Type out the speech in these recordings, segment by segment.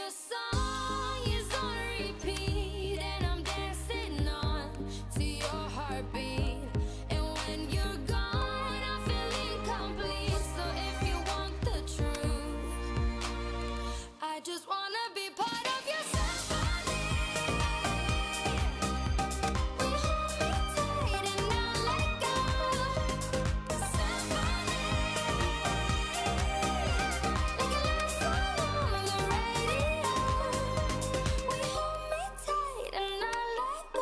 your song is on repeat, and I'm dancing on to your heartbeat. And when you're gone, I feel incomplete. So if you want the truth, I just wanna be part of your symphony. We hold me tight and not let go. Symphony, like a love song on the radio. We hold me tight and not let go.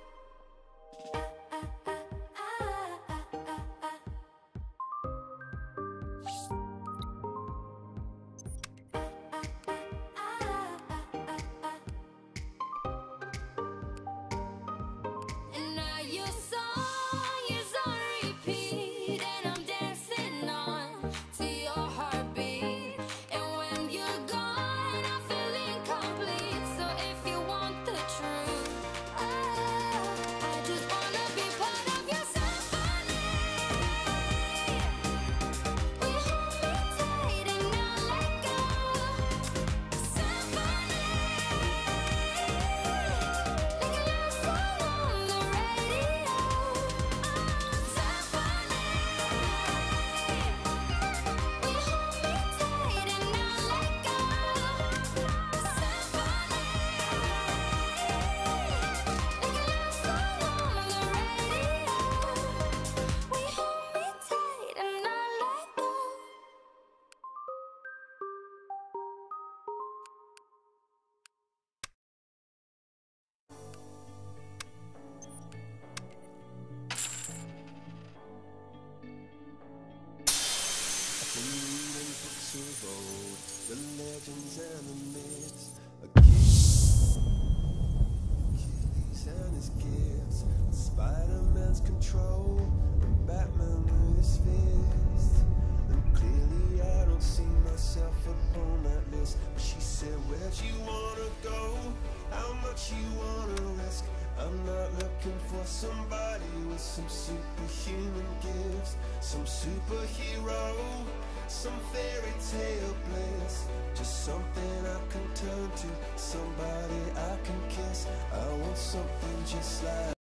And now your song is on repeat, and I'm dancing on to your heartbeat. And when you're gone, I feel incomplete. So if you want the truth, I just wanna be part of your symphony. We hold me tight and not let go. Symphony, like a love song on the radio. Symphony, we hold me tight and not let go. Symphony, like a love song on the radio. We hold me tight and not let go. Been reading books of old, the legends and the myths, Achilles and his gifts, Spider-Man's control, and Batman with his fist. And clearly I don't see myself upon that list. But she said, where'd you wanna go? How much you wanna risk? I'm not looking for somebody with some superhuman gifts, some superhero, some fairy tale bliss. Just something I can turn to, somebody I can kiss. I want something just like